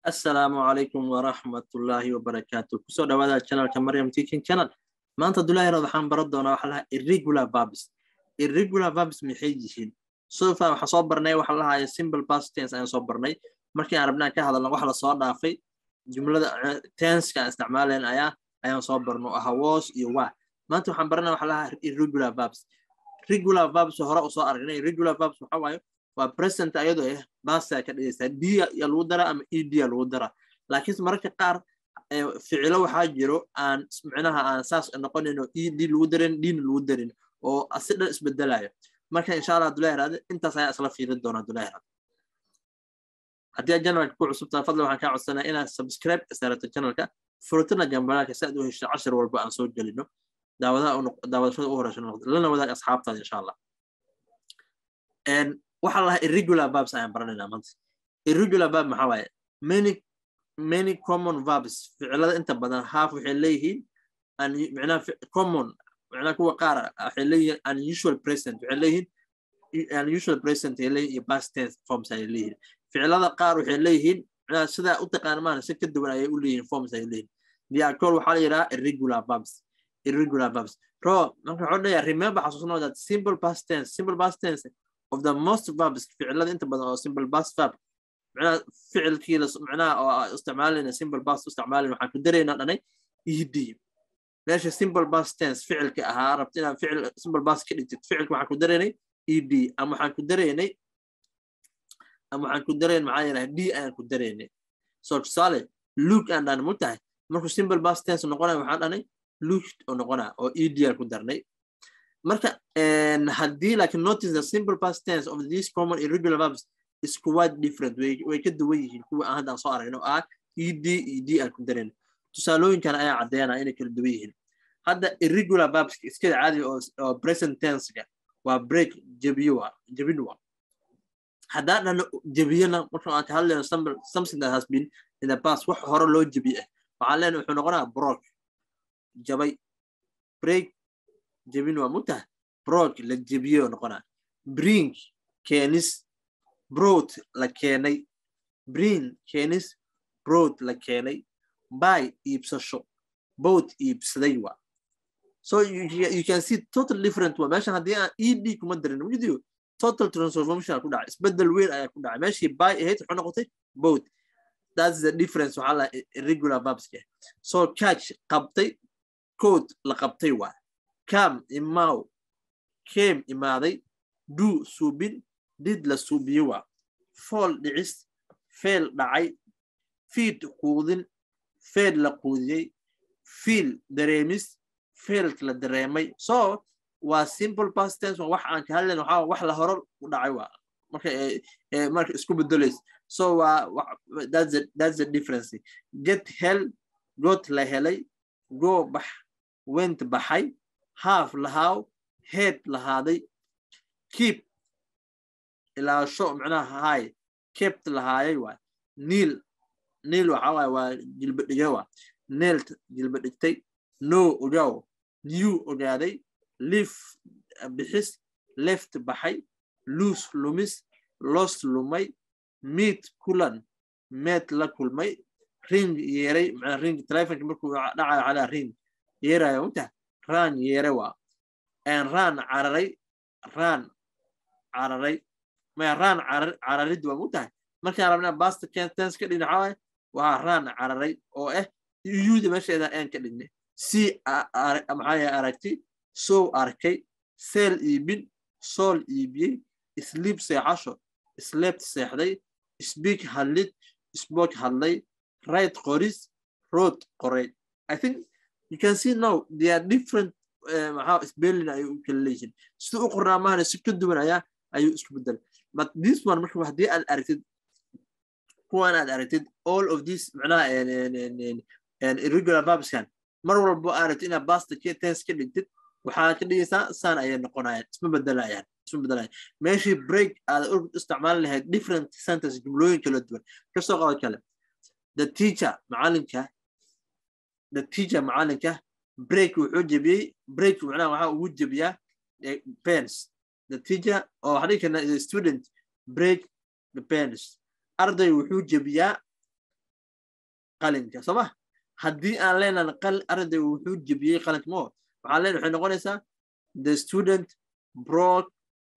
السلام عليكم ورحمة الله وبركاته. كسر هذا القناة كمريم تيكين قناة. ما أنت دولار رضحان بردنا وحلها irregular verbs. irregular verbs محيجين. سوف حصبرنا وحلها هاي simple past tense أنا صبرنا. مركي عربنا كهذا الله وحلا صار ضعفي جملة tense كاستعمالنا أيام صبرنا was يوا. ما أنتوا حنبرنا وحلها irregular verbs. regular verbs هراء صار irregular verbs وحواي. وpresent أيضا بس كده دي يلودرا أم إيدي يلودرا لكن مرة قار فعله حاجرو أن سمعناها عن أساس إنه قلنا إنه إيدي الودرين دين الودرين أو أصل اسم الدلاية مرة إن شاء الله دولار هذا أنت سيأصل في ردنا دولار هذا هدي الجنة كل عصب تفضل وحنا كعب السنة إنا سبسكرايب سيرة الجنة كا فرتنا جنبنا كسأدوه 10 والبقى نسوي جلينه دعوة شو أورا شنو لنا وذاك أصحاب تاني إن شاء الله وحلا irregular verbs أيام برنا مانت irregular verb محاوية many common verbs فعلا أنت بدنا half وحليه أن معناه common معناه هو قارة حليه unusual present حليه unusual present حليه past tense forms حليه فعلا قارة حليه معناه سدا أتقان ما نسكت دولا يقوليه forms حليه دي أكل وحلا irregular verbs رو ممكن عندنا remember حسنا that simple past tense of the most verbs فعلا أنت بدنا simple past verb معناه فعل كيل معناه استعمالنا simple past استعمالنا وحنا درينا أنا يهدي ليش simple past tense فعل كأها ربطنا فعل simple past كده فعل وحنا درينا يهدي أما حنا درينا معايا دي أنا كدرينا so صالح look and أنا متى مركو simple past tense نقولنا وحنا أنا looked أو نقولنا أو يهدي أنا كدرنا marka hadii like notice the simple past tense of these common irregular verbs is quite different way ka duwan yihiin kuwa aan hadda soo aragno ed aan ku dareen tusaalooyinkan ayaa cadeynaya inay kala duwan yihiin hadda irregular verbs iska caadi oo present tense ga waa break jabinwa hadda jabiyana marka aan ka hadlayno something that has been in the past wax hore loo jabiye waxa leen wuxuu noqonaa broke jabay break جبينوا متى بروك للجبيو نقنا برين كينس بروت لكيني برين كينس بروت لكيني باي يبسشو بوت يبسديوا so you can see total different وماشي هدي ايدي كمدرن وجديو total transformation كده اسبدل وين ايا كده ماشي باي هيت حنا قلت بوت that's the difference على irregular verbs so catch قبطي كود لقبطي وا كام إماو كيم إمادي دو سوبين ديد لسوبيوا فول دعس فيل دعي فيد قودن فيد لقودي فيل دريمس فيل لدريمي so wa simple past tense wax aan ka hadlayno waxa wax la horo u dhacay waa marka isku bedelays so that's the difference get hell got la helay go bax went baxay half lahaw head lahaaday keep ilaa show macnaha hay kept lahaayay waa nil waxa waa jilbadhiga waa nailed jilbadhigtay no ogaw new ogaaday live bixis left baxay lose lumis lost lumay meet kulan met la kulmay ring yeeray macnaha ring telephone markuu dhacayo ala ring yeerayo inta ران يروا ان ران عرري ما ران عرري دوا متى marka rabna past tense ka dhinacaay waa raan cararay oo yuudi meesha aan ka dhignay si maxay aragti soo arkay sel ibin sol ibi sleep seexasho slept seexday speak hadlid spoke hadlay write qoris wrote qoray I think you can see now they are different how spelling ayu kala leeyihiin sida u qornaamaana si ka duwan ayu isku bedel but this one marka hadii aad aragtid kuwan aad aragtid all of these macnaha and irregular verbs kan mar walba aragtid ina past tense ka dhigtid waxa ka dhigaysaa san ay noqonayaan isma bedelayaan meeshii break aad isticmaal lahayd different sentence jumlooyin kala duwan ka soo qaad kale the teacher معلنك break وحجبي break معناه waxa uu jabiya pens the teacher oo hadikana student break the pens arday wuxuu jabiya qalinka sabah haddii aan leenahay arday wuxuu jabiyay qalinka mo waxaan leenahay waxay noqonaysaa the student broke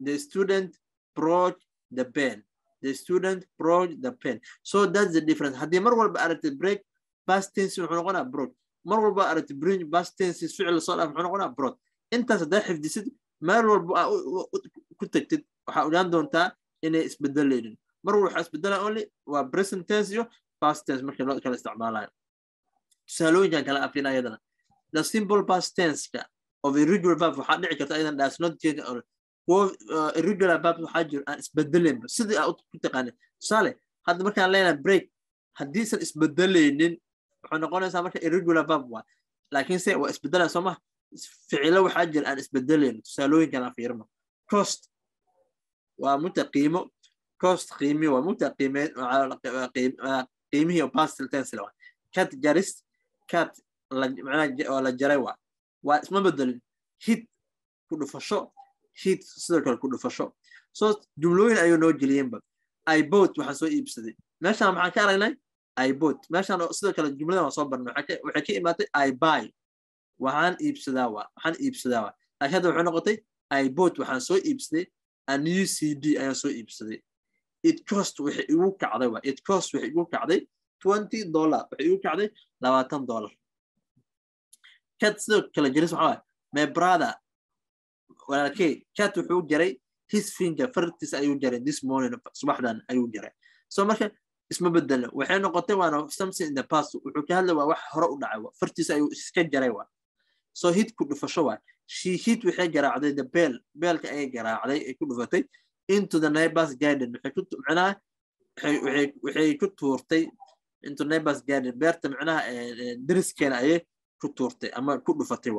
the pen. The student broke the pen. So that's the difference. Haddii mar walba aragtay break past tense wuxuu noqonaa broke. Mar walba aragtay bring past tense ficil soo dhaaf wuxuu noqonaa broke. Intaas haddaa xifdisid mar walba ku tagtid waxaa ogaan doontaa inay isbedelaynin. Mar walba waxaa isbedelaa only waa present tense iyo past tense marka loo kala isticmaalayo. Tusaalooyinkan kala afina ayadana. The simple past tense of irregular verb waxaa dhici karta ayadan does not change irregular verbs waxaa jiro aan isbedelaynin sidii aad ku taqaanay tusaale hadda markaan leenahay break haddiisan isbedelaynin waxay noqonaysaa marka irregular verb waa laakiin se waa isbedelaya soo maha ficilo waxaa jira aan isbedelaynin tusaalooyinkan aan fiirino cost waa muta qiimo cost qiimi waa muta qiimihii oo past tense la cat jaris cat macnaha la jaray waa isma bedelin hit ku dhufasho hit sidoo kale ku dhufasho so jumlooyin ayuu noo geliyeenba I bought waxaan soo iibsaday meeshaan maxaan ka aragnay I bought meeshaan sidoo kale jumladan waan soo barnay waxay ka imaatay I buy waxaan iibsadaa laakiin hadda waxay noqotay I bought waxaan soo iibsaday a new CD ayaan soo iibsaday it cost waxay igu kacday $20 waxay igu kacday $20 kat sidoo kale jiris waxaa my brother walaalkay cat wuxuu jaray his finger fartiisa ayuu jaray this morning subaxdan ayuu jaray so marka isma bedelna waxay noqotay waana something in the past wuxuu ka hadlay waa wax hore u dhacay fartiisa ayuu iska jaray so hit ku dhufasho she hit waxay garaacday the bellka ayay garaacday ay ku dhufatay into the neighbor's garden waxay ku tuurtay into neighbor's garden beerta macnaha deriskeena ayay ku tuurtay ama ku dhufatay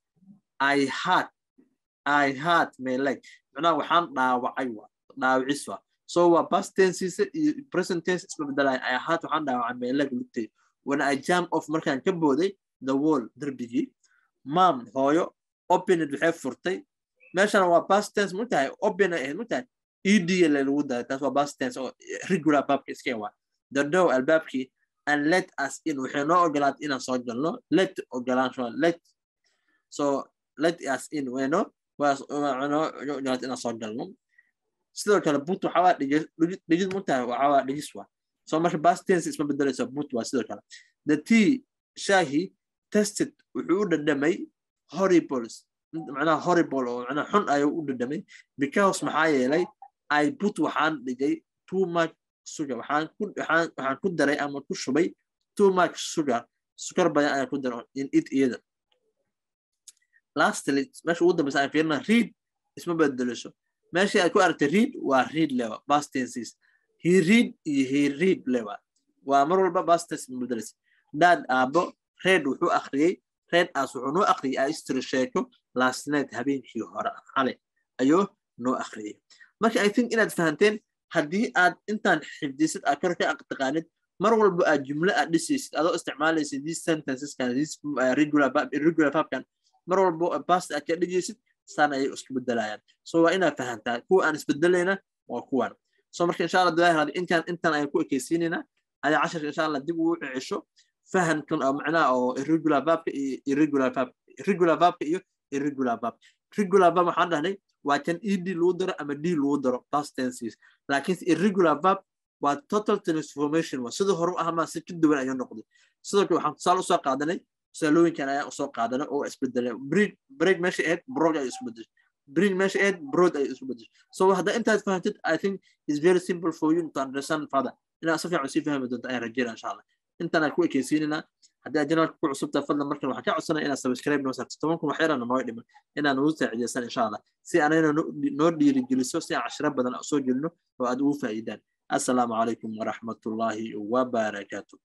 I hurt my leg. Macnaha waxaan dhaawacay dhaawicis so waa past tense iyo present tense isma bedelayaan I hurt waxaan dhaawacay my leg lugtay when I jump off markaan ka booday the wall darbigii mom hooyo opened waxay furtay meeshana waa past tense mutahay open ay mutahay ed lagu daray taas waa past tense oo regular verbka iska the door albaabkii and let us in waxay noo ogolaatay inaan soo galno let us in wayno inaan soo galno sidoo kale but waxaa dhigid mutahay waxaa dhigis so marka past tense isma bedelayso but waa sidoo kale the tea shahi tested wuxuu u dhadhamay horrible oo macnaha xun ayuu u dhadhamay because maxaa yeelay I put waxaan dhigay too much sugar waxaan ku daray ama ku shubay too much sukar badan ayaan ku daray in it iyada lastly meesha ugu dambaysa aan fiirina read isma bedelayso meesha ay ku aragtay read waa read lewa past tenses he read lewa waa mar walba past tense isma bedelayso dad aabo read wuxuu akhriyay read as wuxuu noo akhriyay history sheeko last night habeenkii hore xalay ayuu noo akhriyay marka I think inaad fahanteen haddii aad intaan xifdisid aad kor ka taqaanid mar walba aad jumlo aad dhisaysid adoo isticmaalaysid these sentences these irregular verbkan mar walba past aad ka dhigaysid saan ayay isku bedelayaan so waa inaad fahantaa kuwa aan isbedelayna waa kuwan so marka insha Allah daahir intaan ay ku ekeysiinayna ay cashar insha Allah dib u cisho fahankan oo macnaha oo irregular verbka iyo irregular verb waxaan dhahnay waa kan ed loo daro ama d loo daro past tenses laakiin irregular verb waa total transformation waa sidoo hore ama si ka duwan ayuu noqday sidoo kale waxaan tusaale u soo qaadanay tusaalooyinkan ayaa u soo qaadanay oo isbedelay break meesha ahead broad ay isbedeshay bring meesha ahead broad ay isbedeshay so hadda intaad fahantid I think it's very simple for you to understand further ina si fiican si fahmi doonto ay rajayna insha Allah intaan ku ekeysiinina haddii channelka ku cusubta fadlan markan waxaan ka codsanaa inaad subscribe noo saarto 10 kun wax yarana noo dhiman inaan ugu saacideysan insha Allah si aanayna noo dhiirigeliso si aan casharo badan soo gelino oo aad ugu faa'iidaan assalamu alaykum wa rahmatullahi wa barakatuh